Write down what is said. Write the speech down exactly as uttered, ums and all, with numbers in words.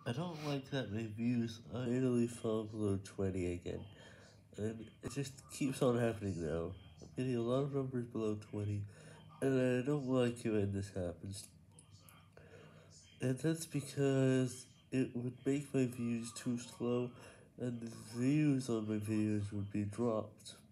I don't like that my views idly fall below twenty again, and it just keeps on happening now. I'm getting a lot of numbers below twenty, and I don't like it when this happens. And that's because it would make my views too slow, and the views on my videos would be dropped.